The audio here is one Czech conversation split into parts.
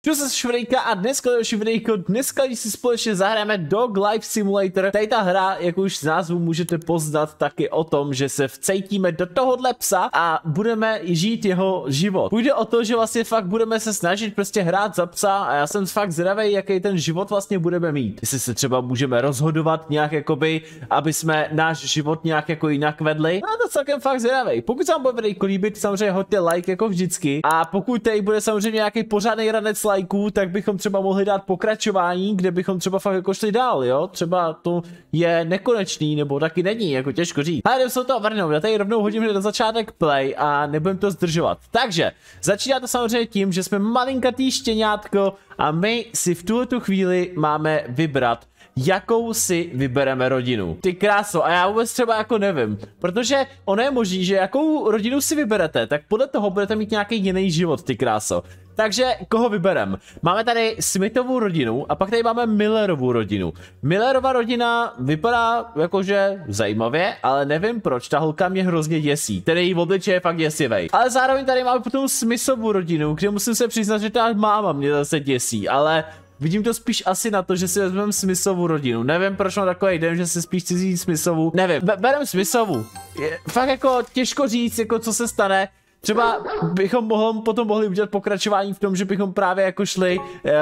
Čau se Švrejka a dneska když si společně zahrajeme Dog Life Simulator. Tady ta hra, jak už z názvu můžete poznat, taky o tom, že se vcejtíme do tohohle psa a budeme žít jeho život. Půjde o to, že vlastně fakt budeme se snažit prostě hrát za psa a já jsem fakt zvědavý, jaký ten život vlastně budeme mít. Jestli se třeba můžeme rozhodovat nějak jakoby, aby jsme náš život nějak jako jinak vedli. A to celkem fakt zvědavý. Pokud se vám bude videjko líbit, samozřejmě hoďte like jako vždycky. A pokud tady bude samozřejmě nějaký pořádný ranec lajků, tak bychom třeba mohli dát pokračování, kde bychom třeba fakt jako šli dál, jo? Třeba to je nekonečný, nebo taky není, jako těžko říct. Ale jdem se to vrhnout, já tady rovnou hodím na začátek play a nebudem to zdržovat. Takže, začíná to samozřejmě tím, že jsme malinkatý štěňátko a my si v tuhletu chvíli máme vybrat, jakou si vybereme rodinu. Ty kráso, a já vůbec třeba jako nevím, protože ono je možný, že jakou rodinu si vyberete, tak podle toho budete mít nějaký jiný život, ty kráso. Takže koho vyberem? Máme tady Smithovu rodinu a pak tady máme Millerovu rodinu. Millerova rodina vypadá jakože zajímavě, ale nevím proč, ta holka mě hrozně děsí. Tedy její obličej je fakt děsivej. Ale zároveň tady máme potom Smithovu rodinu, kde musím se přiznat, že ta máma mě zase děsí, ale vidím to spíš asi na to, že si vezmeme Smithovu rodinu. Nevím, proč mám takový den, že si spíš chci říct Smithovu. Nevím, berem Smithovu. Je fakt jako těžko říct, jako co se stane. Třeba bychom potom mohli udělat pokračování v tom, že bychom právě jako šli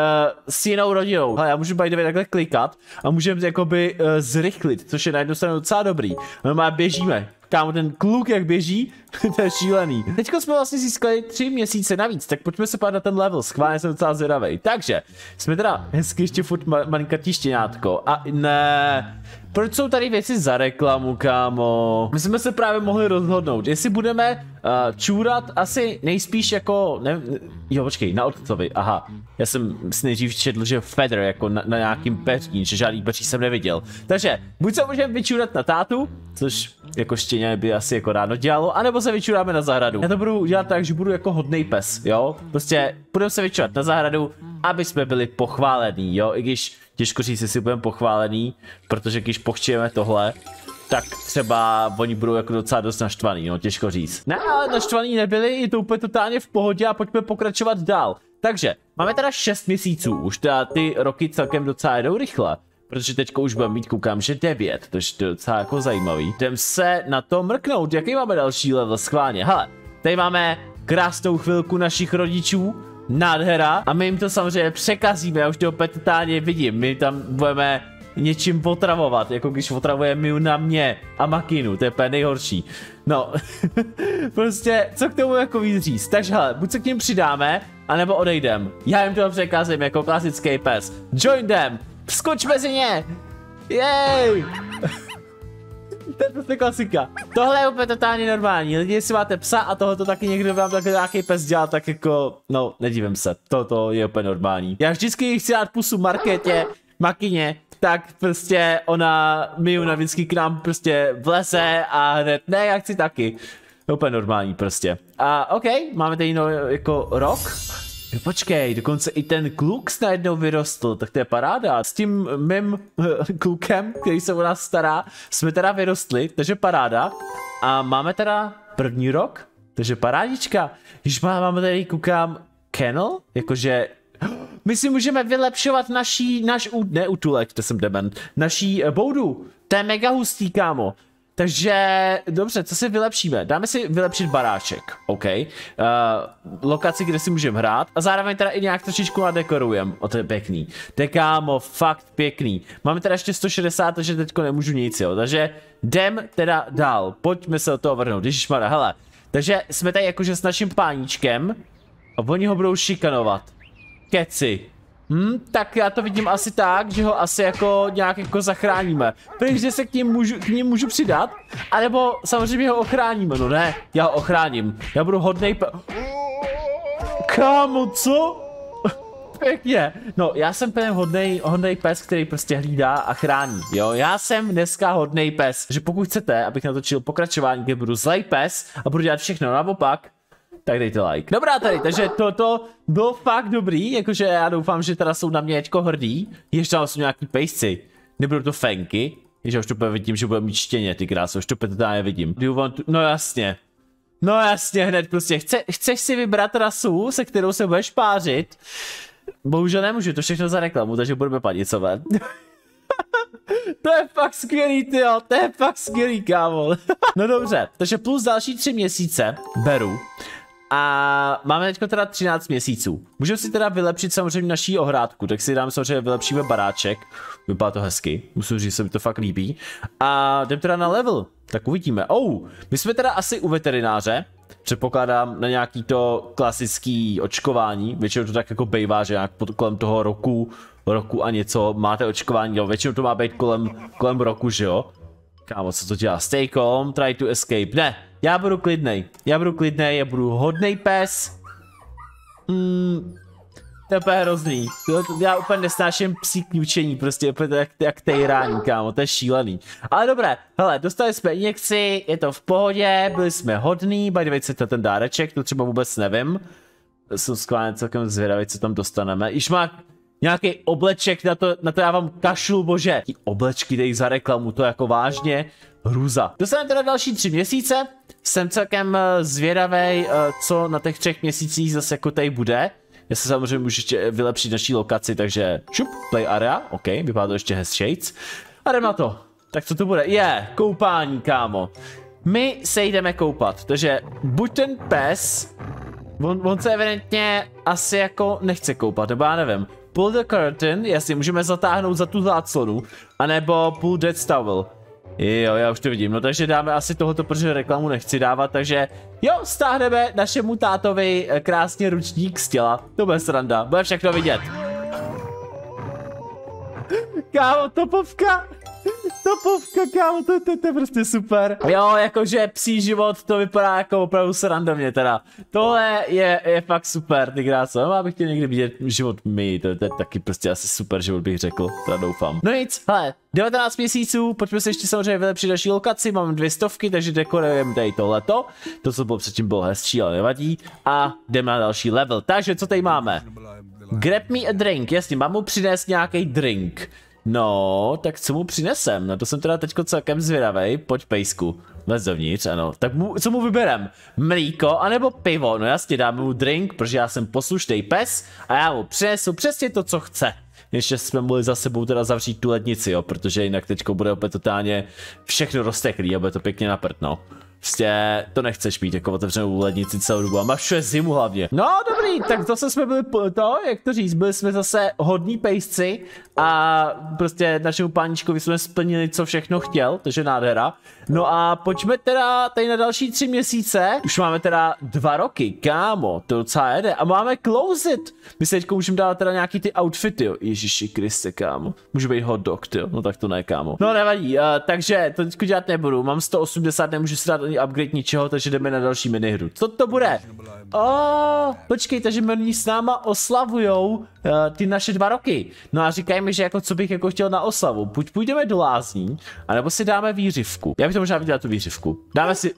s jinou rodinou. Ale já můžu by takhle klikat a můžeme jakoby zrychlit, což je na jednu stranu docela dobrý. No má běžíme. Kámo, ten kluk jak běží, to je šílený. Teďko jsme vlastně získali 3 měsíce navíc, tak pojďme se pát na ten level, schválně jsem docela zvědavej. Takže, jsme teda hezky ještě furt malinkatý štěňátko a ne. Proč jsou tady věci za reklamu, kámo? My jsme se právě mohli rozhodnout, jestli budeme čůrat asi nejspíš jako, jo počkej, na otcovi, aha. Já jsem si nejdřív četl, že feather jako na nějakým peří, že žádný peří jsem neviděl. Takže, buď se můžeme vyčůrat na tátu, což jako štěně by asi jako ráno dělalo, anebo se vyčuráme na zahradu. Já to budu dělat tak, že budu jako hodnej pes, jo? Prostě budeme se vyčurat na zahradu, aby jsme byli pochválení, jo? I když těžko říct, jestli budeme pochválený, protože když pochčujeme tohle, tak třeba oni budou jako docela dost naštvaný, no těžko říct. Ne, ale naštvaný nebyli, je to úplně totálně v pohodě a pojďme pokračovat dál. Takže, máme teda 6 měsíců, už teda ty roky celkem docela jdou rychle. Protože teďko už budeme mít, koukám, že 9, to je docela jako zajímavý. Jdem se na to mrknout, jaký máme další level, schválně. Hele, tady máme krásnou chvilku našich rodičů, nádhera, a my jim to samozřejmě překazíme, já už to opět totálně vidím, my tam budeme něčím otravovat, jako když otravuje Miu na mě a Makinu, to je úplně nejhorší. No, prostě, co k tomu jako víc říct, takže hele, buď se k ním přidáme, anebo odejdem. Já jim to překazím jako klasický pes. Join them! Skoč mezi ně! Jej! To je prostě klasika. Tohle je úplně totálně normální. Lidi, jestli máte psa a tohoto taky někdo vám takhle nějaký pes dělá, tak jako, no, nedívím se. Toto je úplně normální. Já vždycky chci dát pusu Markétě, Makině, tak prostě ona Miu vždycky k nám prostě vleze a hned, ne, já chci taky. Úplně normální prostě. A ok, máme tady jako rok. Jo, počkej, dokonce i ten kluk najednou vyrostl, tak to je paráda. S tím mým klukem, který se o nás stará, jsme teda vyrostli, takže paráda. A máme teda první rok, takže parádička. Když máme tady, koukám, kennel, jakože my si můžeme vylepšovat ne útulek, to jsem dement, naší boudu. To je mega hustý, kámo. Takže, dobře, co si vylepšíme? Dáme si vylepšit baráček, OK. Lokaci, kde si můžeme hrát a zároveň teda i nějak trošičku nadekorujeme. O, to je pěkný. To je, kámo, fakt pěkný. Máme teda ještě 160, takže teďko nemůžu nic, jo. Takže jdem teda dál. Pojďme se od toho vrhnout, ježišmarja, hele. Takže jsme tady jakože s naším páníčkem a oni ho budou šikanovat. Keci. Tak já to vidím asi tak, že ho asi jako nějak jako zachráníme. Takže se k ním můžu přidat, anebo samozřejmě ho ochráníme. No ne, já ho ochráním. Já budu hodnej Kámo, co? Pěkně. No, já jsem ten hodnej pes, který prostě hlídá a chrání, jo. Já jsem dneska hodnej pes. Takže pokud chcete, abych natočil pokračování, kde budu zlej pes a budu dělat všechno naopak, tak dejte like. Dobrá tady, takže toto bylo fakt dobrý, jakože já doufám, že teda jsou na mě teďko hrdí. Ještě tam jsou nějaký pejsci. Nebudou to fenky. Ježe, už to vidím, že bude mít štěně, ty kráso, už to totálně vidím. No jasně. No jasně, hned prostě, chceš si vybrat rasu, se kterou se budeš pářit? Bohužel nemůžu, to všechno za reklamu, takže budeme panicovat. To je fakt skvělý, tyjo, to je fakt skvělý, kámo. No dobře, takže plus další 3 měsíce beru. A máme teďko teda 13 měsíců. Můžeme si teda vylepšit samozřejmě naší ohrádku, tak si dáme samozřejmě vylepšíme baráček. Vypadá to hezky, musím říct, že se mi to fakt líbí. A jdem teda na level, tak uvidíme. My jsme teda asi u veterináře. Předpokládám na nějaký to klasický očkování, většinou to tak jako bejvá, že nějak kolem toho roku a něco máte očkování, jo, většinou to má být kolem roku, že jo. Kámo, co to dělá? Stay calm, try to escape. Ne, já budu klidnej, já budu hodnej pes. To je úplně hrozný. Já úplně nesnáším psí kňučení, prostě úplně jak tejrání, kámo, to je šílený. Ale dobré, hele, dostali jsme injekci, je to v pohodě, byli jsme hodný, by the way, co to ten dáreček, to třeba vůbec nevím. Jsem skvělý celkem zvědavý, co tam dostaneme. Již má nějaký obleček, na to já vám kašlu, bože. Ty oblečky dej za reklamu, to jako vážně hruza. Dostaneme teda další 3 měsíce, jsem celkem zvědavý, co na těch 3 měsících zase jako tady bude. Já se samozřejmě můžu ještě vylepšit naší lokaci, takže šup, play area, ok, vypadá to ještě shades. A jdem na to. Tak co to bude? Koupání, kámo. My se jdeme koupat, takže buď ten pes, on se evidentně asi jako nechce koupat, nebo já nevím. Pull the curtain, jasně, můžeme zatáhnout za tu záclonu, anebo pull that towel. Jo, já už to vidím, no takže dáme asi tohoto, protože reklamu nechci dávat, takže jo, stáhneme našemu tátovi krásně ručník z těla, to bude sranda, bude všechno vidět. Kámo, topovka, kámo, to je prostě super. Jo, jakože psí život, to vypadá jako opravdu srandovně teda. Tohle je fakt super, ty kráso. Já bych chtěl někdy vidět život my, to je taky prostě asi super život, bych řekl, teda doufám. No nic, hele, 19 měsíců, pojďme se ještě samozřejmě vylepšit další lokaci, mám 200, takže dekorujeme tady tohleto. To, co bylo předtím, bylo hezčí, ale nevadí. A jdeme na další level, takže co tady máme? Grab me a drink, jasně, mám mu přinést nějaký drink. No, tak co mu přinesem? No to jsem teda teďko celkem zvědavej, pojď pejsku. Vlez dovnitř, ano. Tak co mu vyberem? Mlíko anebo pivo? No jasně, dáme mu drink, protože já jsem poslušný pes a já mu přinesu přesně to, co chce. Ještě jsme mohli za sebou teda zavřít tu lednici, jo, protože jinak teďko bude opět totálně všechno rozteklý a bude to pěkně na prd, no. Prostě to nechceš mít jako otevřenou lednici celou dobu a máš všude zimu hlavně. No dobrý, tak zase jsme byli jak to říct, byli jsme zase hodní pejsci a prostě našemu páničkovi jsme splnili, co všechno chtěl, takže nádhera. No a pojďme teda tady na další 3 měsíce, už máme teda 2 roky, kámo, to docela jede a máme close it. My se teďko můžeme dát teda nějaký ty outfity, jo, Ježiši Kriste, kámo, může být hot dog, jo, no tak to ne, kámo. No nevadí, takže to teďko dělat nebudu, mám 180, nemůžu si dát upgrade ničeho, takže jdeme na další minihru. Co to bude? Počkej, takže oni s náma oslavujou ty naše 2 roky. No a říkají mi, že jako co bych jako chtěl na oslavu. Buď půjdeme do lázní, anebo si dáme výřivku. Já bych to možná viděl tu výřivku. Dáme si...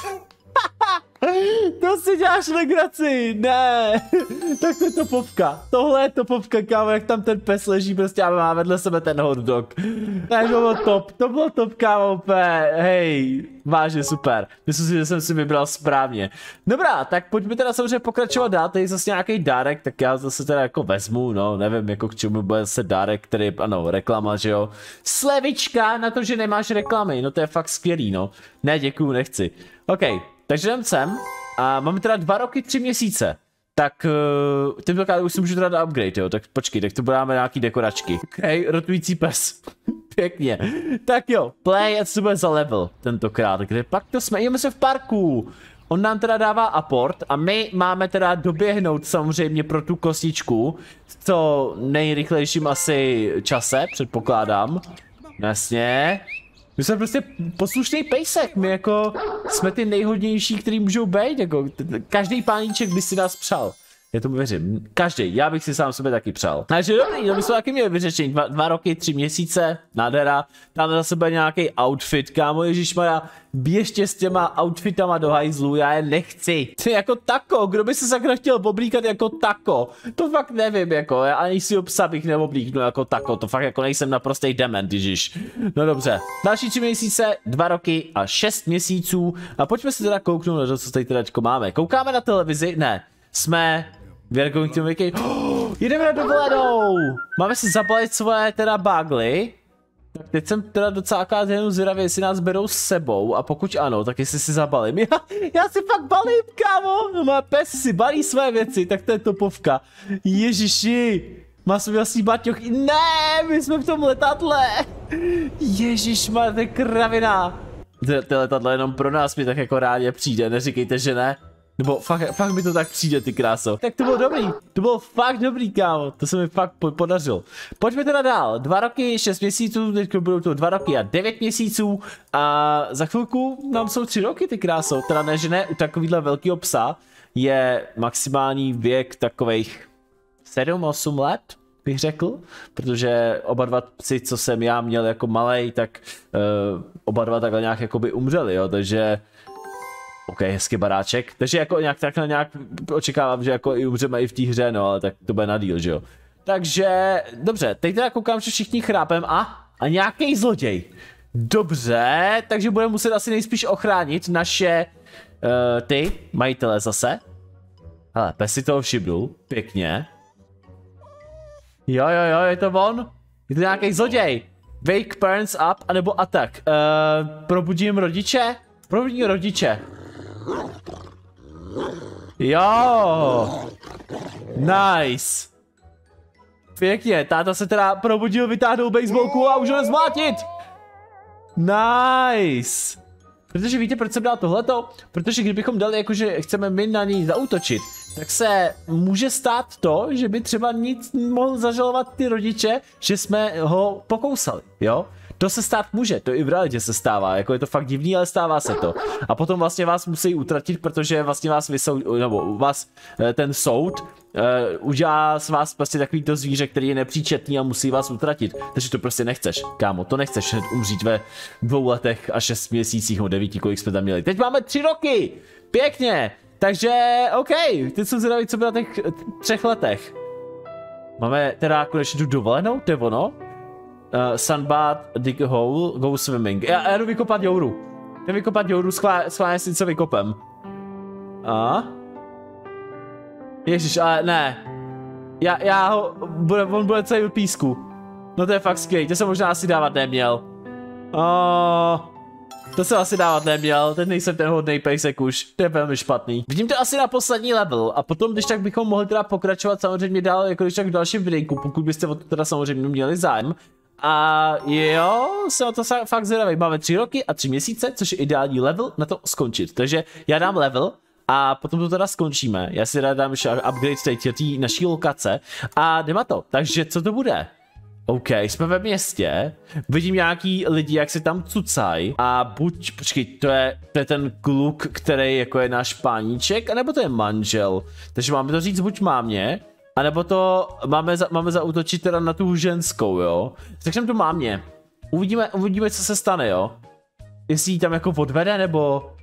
To si děláš legraci, ne, tak to je topovka, tohle je topovka, kámo, jak tam ten pes leží, prostě a má vedle sebe ten hot dog. Ne, to bylo top, kámo, úplně, hej, vážně super, myslím si, že jsem si vybral správně. Dobrá, tak pojďme teda samozřejmě pokračovat dál, tady zase nějaký dárek, tak já zase teda jako vezmu, no, nevím, jako k čemu bude zase dárek, který, ano, reklama, že jo. Slevička na to, že nemáš reklamy, no to je fakt skvělý, no, ne, děkuju, nechci, OK. Takže jdem sem a máme teda 2 roky, 3 měsíce. Tak tentokrát už si můžu teda dát upgrade, jo, tak počkej, tak to budeme nějaký dekoračky. OK, rotující pes. Pěkně. Tak jo, play a co bude za level tentokrát, kde pak to jsme, jdeme se v parku. On nám teda dává aport a my máme teda doběhnout samozřejmě pro tu kostičku co nejrychlejším asi čase, předpokládám. Jasně. My jsme prostě poslušný pejsek, my jako jsme ty nejhodnější, který můžou být, jako každý páníček by si nás přál. Já tomu věřím, každý, já bych si sám sebe taky přál. Takže dobrý, to bychom taky měli vyřešení, 2 roky, 3 měsíce, nádhera, tam za sebe nějaký outfit, kámo, ježišmarja, běžte s těma outfitama do hajzlu, já je nechci. Ty jako tako, kdo by se sakra chtěl oblíkat jako tako, to fakt nevím, jako, já ani si psa bych neoblíknul jako tako, to fakt jako nejsem naprostej dement, ježiš. No dobře, další 3 měsíce, 2 roky a 6 měsíců a pojďme se teda kouknout na to, co tady teda máme. Koukáme na televizi? Ne, jsme We are going to make jedeme na dovolenou! Máme si zabalit svoje teda bagly. Tak teď jsem teda docela jenom zvědavý, jestli nás berou s sebou a pokud ano, tak jestli si zabalím. Já si fakt balím, kámo! Má pes si balí své věci, tak to je topovka. Ježiši! Má svůj vlastní baťoch. Ne, my jsme v tom letadle! Ježiš, má to je kravina! To letadlo jenom pro nás mi tak jako rádi přijde, neříkejte, že ne. Nebo fakt mi to tak přijde, ty kráso. Tak to bylo dobrý, to bylo fakt dobrý, kámo, to se mi fakt podařilo. Pojďme teda dál, 2 roky, 6 měsíců, teď budou to 2 roky a 9 měsíců a za chvilku nám jsou 3 roky, ty kráso. Teda ne, že ne, u takovýhle velkého psa je maximální věk takovejch 7-8 let, bych řekl, protože oba dva psi, co jsem já měl jako malej, tak oba dva takhle nějak jakoby umřeli, jo, takže OK, hezký baráček, takže jako nějak očekávám, že jako i umřeme i v té hře, no, ale tak to bude na díl, že jo. Takže, dobře, teď teda koukám, že všichni chrápem a nějaký zloděj. Dobře, takže budeme muset asi nejspíš ochránit naše, ty majitele zase. Hele, pes si toho všimnul, pěkně. Jo, je to on? Je to nějaký zloděj. Wake parents up, anebo attack. Probudím rodiče? Probudím rodiče. Jo. Nice. Pěkně, táta se teda probudil, vytáhnul baseballku a už ho nezmlátit. Nice. Protože víte, proč jsem dal tohleto? Protože kdybychom dali jakože chceme my na něj zaútočit, tak se může stát to, že by třeba nic mohl zažalovat ty rodiče, že jsme ho pokousali, jo? To se stát může, to i v realitě se stává, jako je to fakt divný, ale stává se to. A potom vlastně vás musí utratit, protože vlastně vás nebo vás ten soud udělá s vás prostě takovýto zvíře, který je nepříčetný a musí vás utratit. Takže to prostě nechceš, kámo, to nechceš umřít ve 2 letech a 6 měsících, nebo 9, kolik jsme tam měli. Teď máme 3 roky, pěkně, takže OK, teď jsem zvědavý, co bylo na těch 3 letech. Máme teda konečně tu dovolenou, to je ono. Sunbath, dig a hole, go swimming. Já jdu vykopat jouru. Jdu vykopat jouru, schválně si co vykopem. A? Ježiš, ale ne. On bude celý v písku. No to je fakt skvělý, to jsem možná asi dávat neměl. To jsem asi dávat neměl, teď nejsem ten hodnej pejsek už, to je velmi špatný. Vidím to asi na poslední level a potom když tak bychom mohli teda pokračovat samozřejmě dál, jako když tak v dalším videjku, pokud byste o to teda samozřejmě měli zájem. A jo, jsem o to fakt zvědavý. Máme 3 roky a 3 měsíce, což je ideální level na to skončit. Takže já dám level a potom to teda skončíme. Já si teda dám ještě upgrade té naší lokace a jdeme to. Takže co to bude? OK, jsme ve městě, vidím nějaký lidi, jak se tam cucají a počkej, to je ten kluk, který jako je náš páníček, anebo to je manžel. Takže máme to říct buď mámě, a nebo to máme zaútočit teda na tu ženskou, jo. Řekneme to mámě. Uvidíme, co se stane, jo. Jestli ji tam jako odvede, nebo...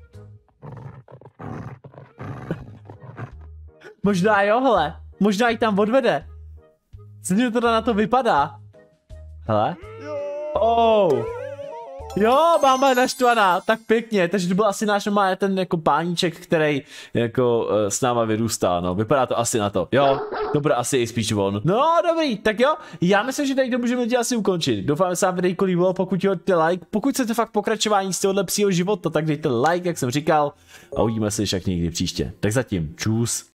Možná jo, hele. Možná ji tam odvede. Co to teda na to vypadá? Hele. Oh. Jo, máma je naštvaná, tak pěkně, takže to byl asi náš normálně ten jako páníček, který jako s náma vyrůstá, no, vypadá to asi na to, jo, to bude asi spíš on. No, dobrý, tak jo, já myslím, že tady to můžeme lidi asi ukončit, doufám, že se vám videjko líbilo, pokud hodíte like, pokud chcete fakt pokračování z tohohle psího života, tak dejte like, jak jsem říkal, a uvidíme se však někdy příště, tak zatím, čus.